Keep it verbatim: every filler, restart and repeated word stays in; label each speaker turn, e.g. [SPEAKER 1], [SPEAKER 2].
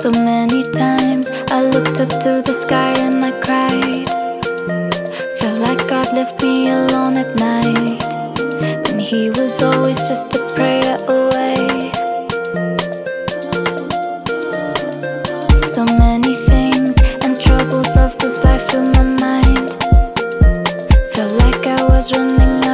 [SPEAKER 1] So many times I looked up to the sky and I cried. Felt like God left me alone at night, and He was always just a prayer away. So many things and troubles of this life fill my mind. Felt like I was running